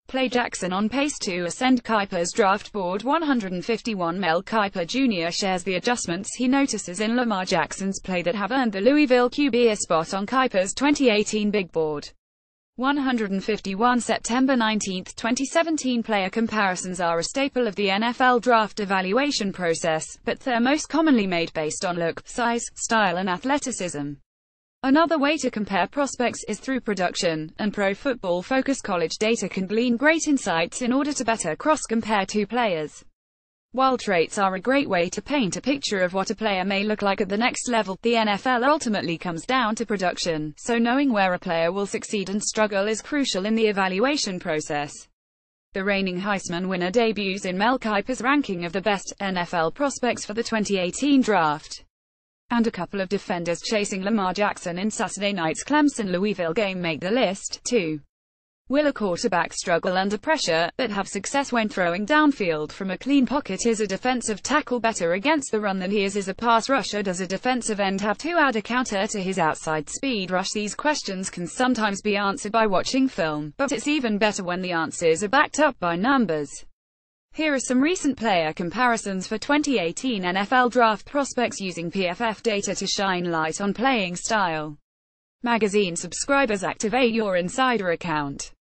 Play Jackson on pace to ascend. Kuiper's draft board 151. Mel Kiper Jr. shares the adjustments he notices in Lamar Jackson's play that have earned the Louisville QB a spot on Kuiper's 2018 Big Board 151. September 19, 2017. Player comparisons are a staple of the NFL draft evaluation process, but they're most commonly made based on look, size, style and athleticism. Another way to compare prospects is through production, and Pro Football Focus college data can glean great insights in order to better cross-compare two players. While traits are a great way to paint a picture of what a player may look like at the next level, the NFL ultimately comes down to production, so knowing where a player will succeed and struggle is crucial in the evaluation process. The reigning Heisman winner debuts in Mel Kiper's ranking of the best NFL prospects for the 2018 draft. And a couple of defenders chasing Lamar Jackson in Saturday night's Clemson-Louisville game make the list, too. Will a quarterback struggle under pressure, but have success when throwing downfield from a clean pocket? Is a defensive tackle better against the run than he is as a pass rusher? Does a defensive end have to add a counter to his outside speed rush? These questions can sometimes be answered by watching film, but it's even better when the answers are backed up by numbers. Here are some recent player comparisons for 2018 NFL draft prospects using PFF data to shine light on playing style. Magazine subscribers, activate your insider account.